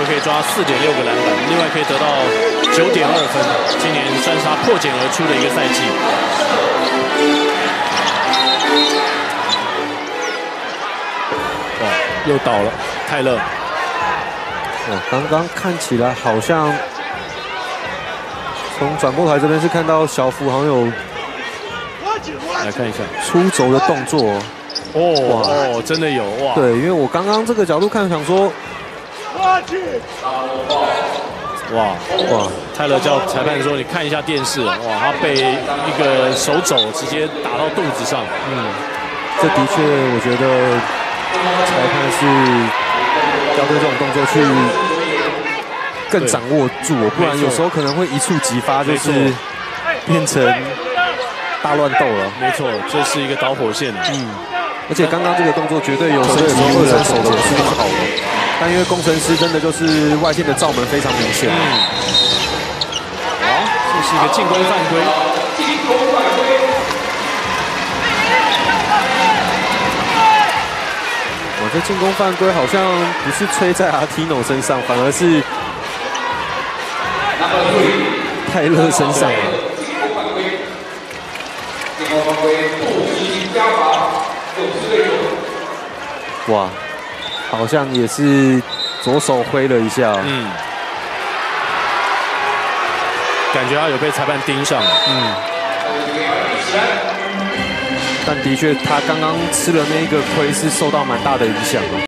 可以抓4.6个篮板，另外可以得到9.2分，今年算是他破茧而出的一个赛季。哇，又倒了，泰勒。 哇，刚刚看起来好像从转播台这边是看到小福好像有来看一下出轴的动作。 哦，真的有哇！ 对，因为我刚刚这个角度看，想说， 哇，泰勒叫裁判说：“你看一下电视。”哇，他被一个手肘直接打到肚子上。 这的确，我觉得裁判是要对这种动作去更掌握住，不然有时候可能会一触即发，就是变成大乱斗了。 没错，这是一个导火线。 而且刚刚这个动作绝对有升级2人手的是好的，但因为工程师真的就是外线的罩门非常明显。 好，这是一个进攻犯规。 我这进攻犯规好像不是吹在阿提诺身上，反而是泰勒身上。哇，好像也是左手挥了一下。 感觉他有被裁判盯上。 但的确，他刚刚吃了那一个亏是受到蛮大的影响。